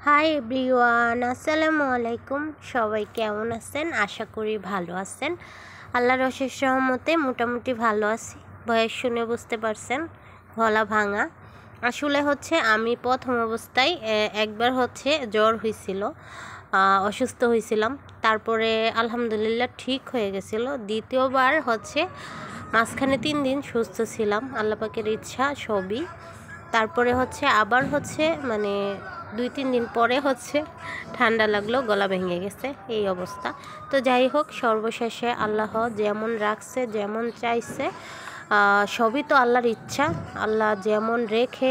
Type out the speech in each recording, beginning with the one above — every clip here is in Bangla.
হাই এভরিওয়ান, আসসালামু আলাইকুম। সবাই কেমন আছেন? আশা করি ভালো আছেন। আল্লাহর অশেষ রহমতে মোটামুটি ভালো আছি। ভয়েস শুনে বুঝতে পারছেন গলা ভাঙা। আসলে আমি প্রথম অবস্থায় একবার জ্বর হয়েছিল, অসুস্থ হয়েছিলাম। তারপরে আলহামদুলিল্লাহ ঠিক হয়ে গেছিলো। দ্বিতীয়বার মাঝখানে 3 দিন সুস্থ ছিলাম, আল্লাহ পাকের ইচ্ছা সবই। তারপরে আবার মানে 2-3 দিন পরে ঠান্ডা লাগলো, গলা ভেঙে গেছে, এই অবস্থা। তো যাই হোক, সর্বশেষে আল্লাহ যেমন রাখছে, যেমন চাইছে, সবই তো আল্লাহর ইচ্ছা। আল্লাহ যেমন রেখে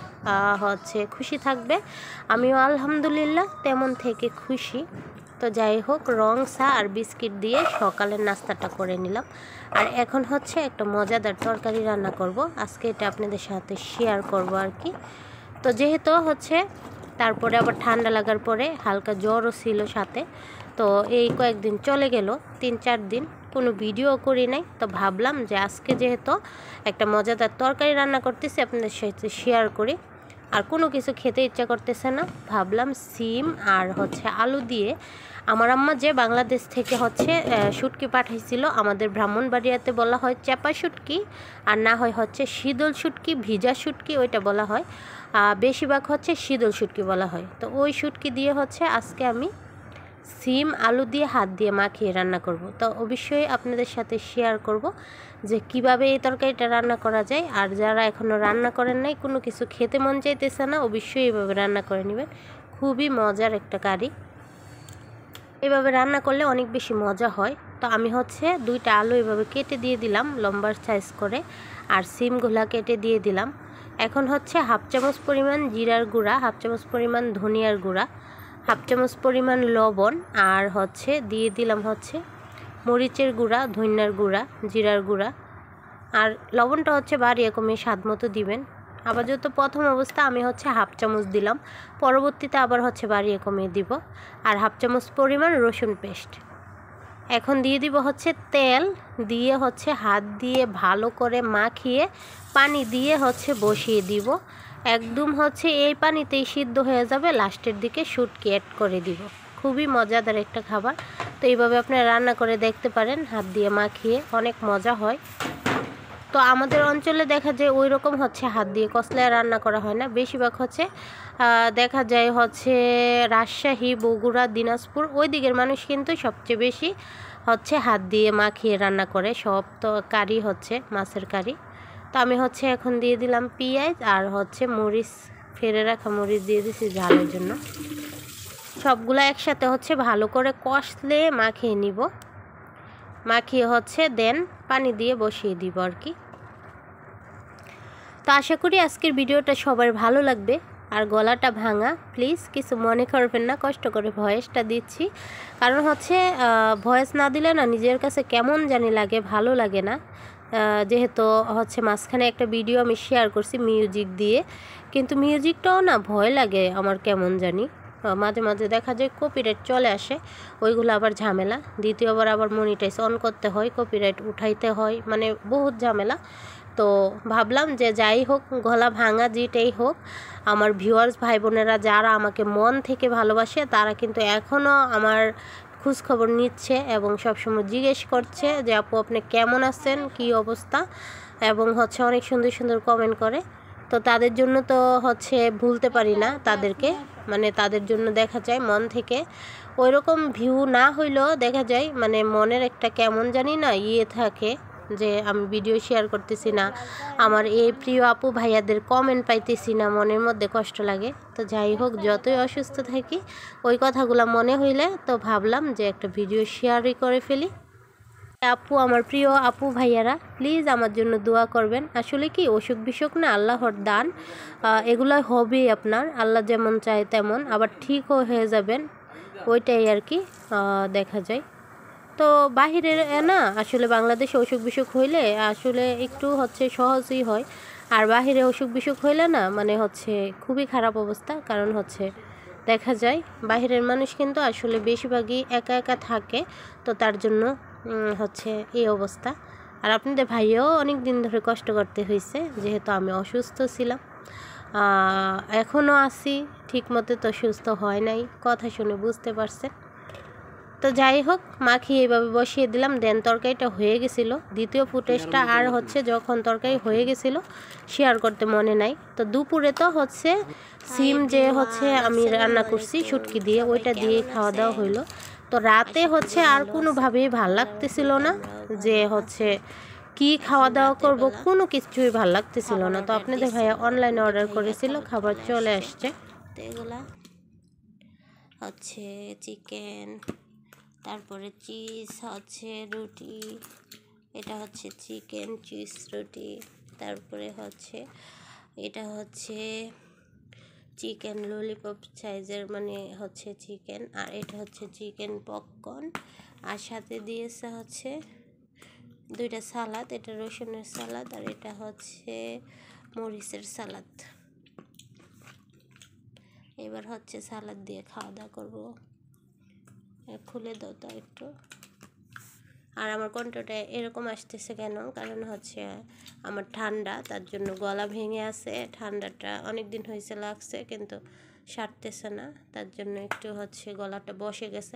খুশি থাকবে, আমিও আলহামদুলিল্লাহ তেমন থেকে খুশি। তো যাই হোক, রং চা আর বিস্কিট দিয়ে সকালের নাস্তাটা করে নিলাম। আর এখন একটা মজাদার তরকারি রান্না করব। আজকে এটা আপনাদের সাথে শেয়ার করব আর কি। তো যেহেতু তারপরে আবার ঠান্ডা লাগার পরে হালকা জ্বরও ছিল সাথে। তো এই কয়েকদিন চলে গেল, 3-4 দিন কোনো ভিডিও করি নাই। তো ভাবলাম যে আজকে যেহেতু একটা মজাদার তরকারি রান্না করতেছি, আপনাদের সাথে শেয়ার করি। আর কোনো কিছু খেতে ইচ্ছা করতেছে না, ভাবলাম সিম আর আলু দিয়ে। আমার আম্মা যে বাংলাদেশ থেকে শুটকি পাঠাইছিল, আমাদের ব্রাহ্মণবাড়িয়াতে বলা হয় চাপা শুটকি, আর না হয় শীতল শুটকি, ভিজা শুটকি, ওইটা বলা হয়। বেশিরভাগ শীতল শুটকি বলা হয়। তো ওই শুটকি দিয়ে আজকে আমি সিম আলু দিয়ে হাত দিয়ে মাখিয়ে রান্না করব। তো অবশ্যই আপনাদের সাথে শেয়ার করব যে কিভাবে এই তরকারিটা রান্না করা যায়। আর যারা এখনও রান্না করেন নাই, কোনো কিছু খেতে মন চাইতেছে না, অবশ্যই এইভাবে রান্না করে নেবেন। খুবই মজার একটা কারি, এভাবে রান্না করলে অনেক বেশি মজা হয়। তো আমি 2টা আলু এভাবে কেটে দিয়ে দিলাম লম্বার সাইজ করে, আর সিমগুলা কেটে দিয়ে দিলাম। এখন 1/2 চামচ পরিমাণ জিরার গুঁড়া, 1/2 চামচ পরিমাণ ধনিয়ার গুঁড়া, 1/2 চামচ পরিমাণ লবণ, আর দিয়ে দিলাম মরিচের গুঁড়া, ধনিয়ার গুঁড়া, জিরার গুঁড়া। আর লবণটা বাড়িয়ে কমিয়ে স্বাদ মতো দিবেন। আবার যেহেতু প্রথম অবস্থা আমি 1/2 চামচ দিলাম, পরবর্তীতে আবার বাড়িয়ে কমিয়ে দিব। আর 1/2 চামচ পরিমাণ রসুন পেস্ট। এখন দিয়ে দিব তেল, দিয়ে হাত দিয়ে ভালো করে মাখিয়ে পানি দিয়ে বসিয়ে দিব। একদম এই পানিতেই সিদ্ধ হয়ে যাবে। লাস্টের দিকে শুটকি অ্যাড করে দিব। খুবই মজাদার একটা খাবার। তো এইভাবে আপনারা রান্না করে দেখতে পারেন, হাত দিয়ে মাখিয়ে, অনেক মজা হয়। তো আমাদের অঞ্চলে দেখা যায় ওই রকম হাত দিয়ে কসলায় রান্না করা হয় না। বেশিরভাগ দেখা যায় রাজশাহী, বগুড়া, দিনাজপুর ওই দিকের মানুষ কিন্তু সবচেয়ে বেশি হাত দিয়ে মাখিয়ে রান্না করে সব। তো কারি মাছের কারি। তো আমি এখন দিয়ে দিলাম পেঁয়াজ আর মরিচ, ফেলে রাখা মরিচ দিয়ে দিছি ঝালের জন্য। সবগুলো একসাথে ভালো করে কষলে মাখিয়ে নিব। মাখিয়ে দেন পানি দিয়ে বসিয়ে দিব আর কি। তো আশা করি আজকের ভিডিওটা সবার ভালো লাগবে। আর গলাটা ভাঙা, প্লিজ কিছু মনে করবেন না, কষ্ট করে ভয়েসটা দিচ্ছি। কারণ ভয়েস না দিলে না নিজের কাছে কেমন জানি লাগে, ভালো লাগে না। যেহেতু মাঝখানে একটা ভিডিও আমি শেয়ার করছি মিউজিক দিয়ে, কিন্তু মিউজিকটাও না ভয় লাগে আমার কেমন জানি। মাঝে মাঝে দেখা যায় কপিরাইট চলে আসে, ওইগুলো আবার ঝামেলা। দ্বিতীয়বার আবার মনিটাইজ অন করতে হয়, কপিরাইট উঠাইতে হয়, মানে বহুত ঝামেলা। তো ভাবলাম যে যাই হোক, গলা ভাঙা যেটাই হোক, আমার ভিউয়ার্স ভাই বোনেরা যারা আমাকে মন থেকে ভালোবাসে, তারা কিন্তু এখনও আমার খোঁজখবর নিচ্ছে এবং সবসময় জিজ্ঞেস করছে যে আপু আপনি কেমন আছেন, কি অবস্থা, এবং অনেক সুন্দর সুন্দর কমেন্ট করে। তো তাদের জন্য তো ভুলতে পারি না তাদেরকে, মানে তাদের জন্য দেখা যায় মন থেকে ওই রকম ভিউ না হইলেও দেখা যায় মানে মনের একটা কেমন জানি না থাকে যে আমি ভিডিও শেয়ার করতেছি না, আমার এই প্রিয় আপু ভাইয়াদের কমেন্ট পাইতেছি না, মনের মধ্যে কষ্ট লাগে। তো যাই হোক, যতই অসুস্থ থাকি ওই কথাগুলো মনে হইলে তো ভাবলাম যে একটা ভিডিও শেয়ারই করে ফেলি। আপু, আমার প্রিয় আপু ভাইয়ারা, প্লিজ আমার জন্য দোয়া করবেন। আসলে কি, অসুখ বিসুখ না আল্লাহর দান, এগুলো হবেই আপনার, আল্লাহ যেমন চায় তেমন, আবার ঠিকও হয়ে যাবেন, ওইটাই আর কি দেখা যায়। তো বাহিরের না আসলে বাংলাদেশে অসুখ বিসুখ হইলে আসলে একটু সহজই হয়, আর বাহিরে অসুখ বিসুখ হইলে না মানে খুবই খারাপ অবস্থা। কারণ দেখা যায় বাহিরের মানুষ কিন্তু আসলে বেশিরভাগই একা একা থাকে, তো তার জন্য এই অবস্থা। আর আপনাদের ভাইও অনেক দিন ধরে কষ্ট করতে হয়েছে, যেহেতু আমি অসুস্থ ছিলাম। এখনও আছি, ঠিকমতো তো সুস্থ হয় নাই, কথা শুনে বুঝতে পারছেন। তো যাই হোক, মাখিয়ে এইভাবে বসিয়ে দিলাম। দেন তরকারিটা হয়ে গেছিলো। দ্বিতীয় ফুটেজটা আর হচ্ছে যখন তরকারি হয়ে গেছিলো শেয়ার করতে মনে নাই। তো দুপুরে তো হচ্ছে সিম যে হচ্ছে আমি রান্না করছি শুটকি দিয়ে, ওইটা দিয়ে খাওয়া দাওয়া হইলো। তো রাতে হচ্ছে আর কোনোভাবেই ভাল লাগতেছিল না, যে হচ্ছে কি খাওয়া দাওয়া করব, কোনো কিছুই ভাল লাগতেছিল না। তো আপনাদের ভাইয়া অনলাইনে অর্ডার করেছিল, খাবার চলে আসছে। তো এগুলা হচ্ছে চিকেন, তারপরে চিজ হচ্ছে রুটি, এটা হচ্ছে চিকেন চিজ রুটি, তারপরে হচ্ছে এটা হচ্ছে চিকেন ললিপপ সাইজের মানে হচ্ছে চিকেন, আর এটা হচ্ছে চিকেন পপকর্ন, আর সাথে দিয়েছে হচ্ছে দুইটা সালাদ, এটা রসুনের সালাদ আর এটা হচ্ছে মরিচের সালাদ। এবার হচ্ছে সালাদ দিয়ে খাওয়া দাওয়া করবো। খুলে দাও তো একটু। আর আমার কণ্ঠটা এরকম আসতেছে কেন, কারণ হচ্ছে আমার ঠান্ডা, তার জন্য গলা ভেঙে আছে। ঠান্ডাটা অনেক দিন হয়েছে লাগছে, কিন্তু সারতেছে না, তার জন্য একটু হচ্ছে গলাটা বসে গেছে।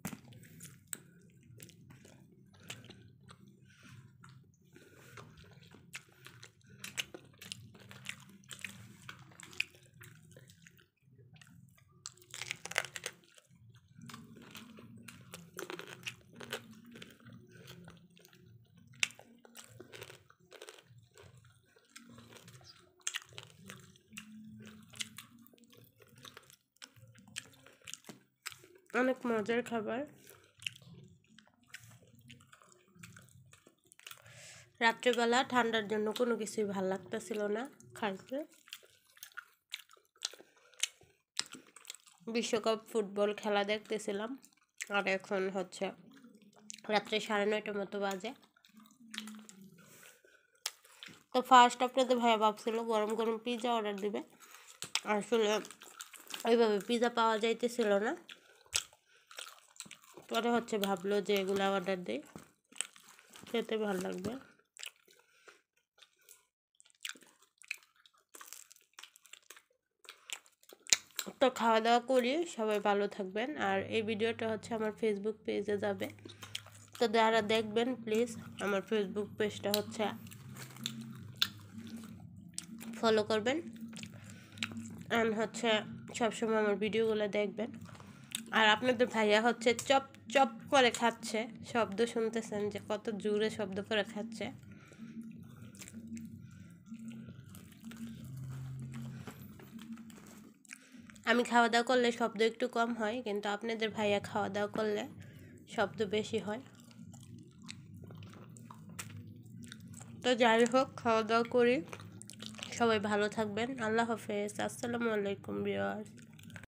অনেক মজার খাবার। রাত্রেবেলা ঠান্ডার জন্য কোনো কিছুই ভাল লাগতেছিল না খাইতে। বিশ্বকাপ ফুটবল খেলা দেখতেছিলাম, আর এখন হচ্ছে রাত্রে 9:30 মতো বাজে। তো ফার্স্ট আপনাদের ভাইয়া ভাবছিল গরম গরম পিৎজা অর্ডার দিবে, আসলে ওইভাবে পিৎজা পাওয়া যাইতেছিল না। পরে হচ্ছে ভাবলো যে এগুলো অর্ডার দিই, খেতে ভালো লাগবে। তো খাওয়া দাওয়া করি, সবাই ভালো থাকবেন। আর এই ভিডিওটা হচ্ছে আমার ফেসবুক পেজে যাবে, তো যারা দেখবেন প্লিজ আমার ফেসবুক পেজটা হচ্ছে ফলো করবেন, অ্যান্ড হচ্ছে সবসময় আমার ভিডিওগুলো দেখবেন। আর আপনাদের ভাইয়া হচ্ছে চপ চপ করে খাচ্ছে, শব্দ শুনতেছেন যে কত জোরে শব্দ করে খাচ্ছে। আমি খাওয়া দাওয়া করলে শব্দ একটু কম হয়, কিন্তু আপনাদের ভাইয়া খাওয়া দাওয়া করলে শব্দ বেশি হয়। তো যাই হোক, খাওয়া দাওয়া করি, সবাই ভালো থাকবেন। আল্লাহ হাফেজ, আসসালামু আলাইকুম ভিউয়ার্স।